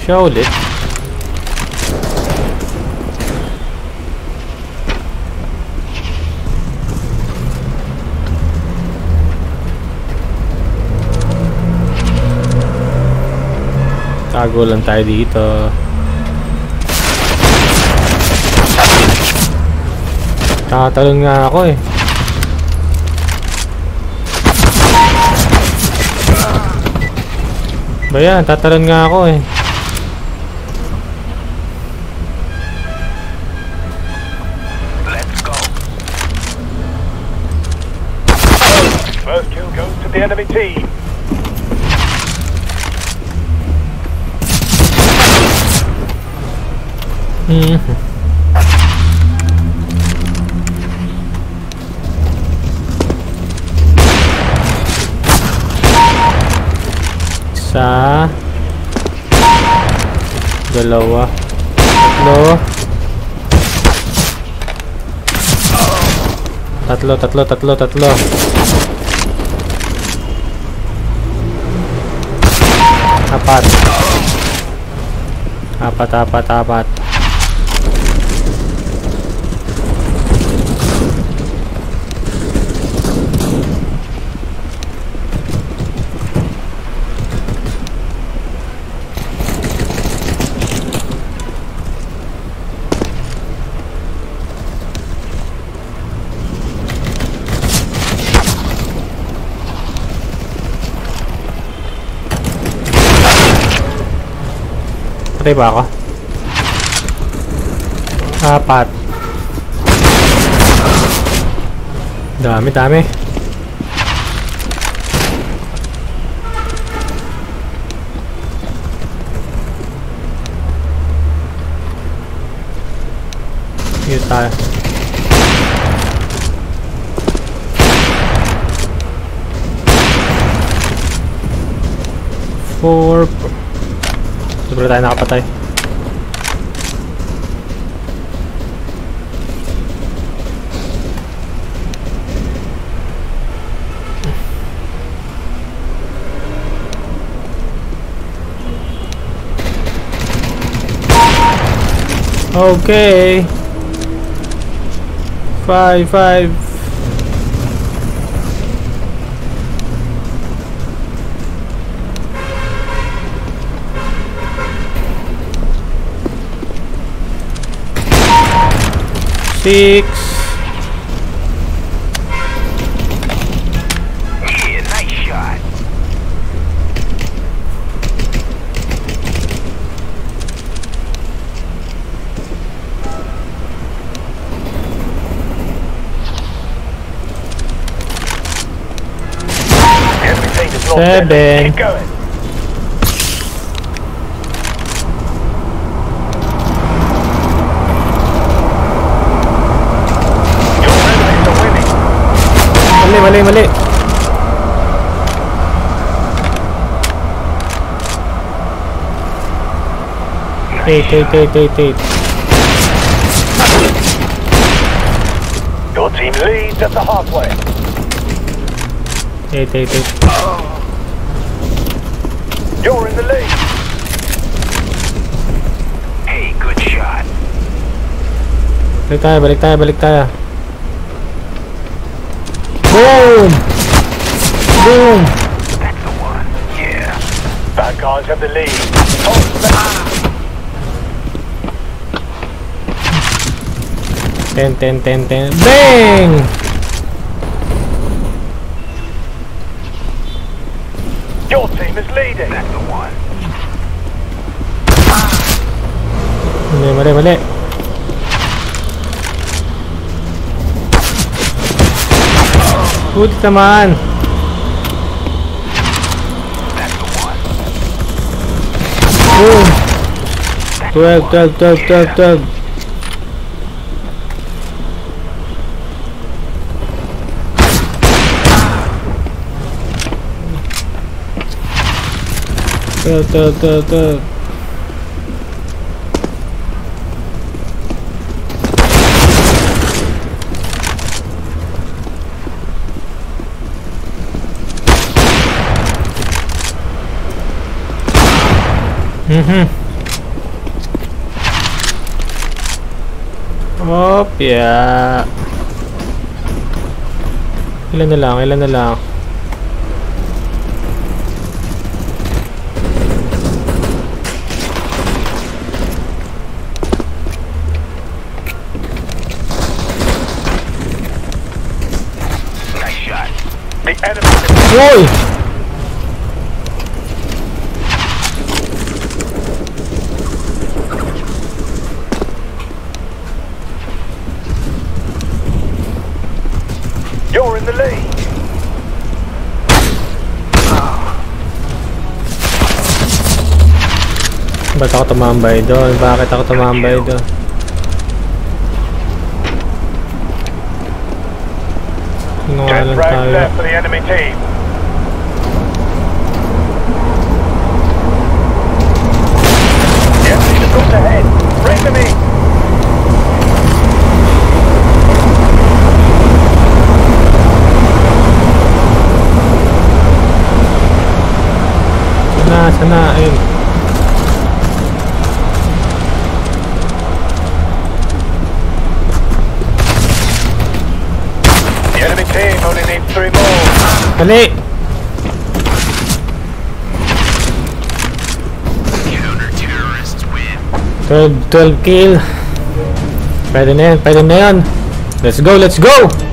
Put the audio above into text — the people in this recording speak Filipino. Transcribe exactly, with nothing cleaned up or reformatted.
Siya ulit. Tago lang tayo dito. Tatalon nga ako eh. Ba yan, tatalon nga ako eh. Let's go. First kill goes to the enemy team. Hmm. Isa, dalawa, tatlo, tatlo, tatlo, tatlo, tatlo, apat, apat, apat, apat. Patay ba ako? Apat. Dami, dami. Dito tayo. Four. Siguro tayo nakapatay. Okay. Five, five. Six. Yeah, nice shot. Everything is locked in. Seven. Keep going. Mali, mali, mali. Eight, eight, eight, eight, eight. Your team leads at the halfway. Eight, eight, eight. You're in the lead. Hey, good shot. Balik tayo, balik tayo, balik tayo. Boom! Boom! That's the one. Yeah. Bad guys have the lead. Oh, ten, ten, ten, ten. Bang! your team is leading. That's the one. Mali, mali, mali. Good naman. Boom. twelve, twelve, twelve, twelve, twelve. twelve, twelve, twelve, twelve. Mm-hmm. Hop, yeah. Ilan na lang, ilan na lang. Nice shot. The enemy. Uy! You're in the lead. Ba't ako tumambay doon? Bakit ako tumambay doon? Ten Nangalan rounds tayo. left for the enemy team. Yes, he's got ahead. Bring them in. Sana, sana, ayun. The enemy team only needs three more. Dali! Counter-terrorists win. twelve, twelve kill. Pwede na yan, pwede na yan. Let's go, let's go!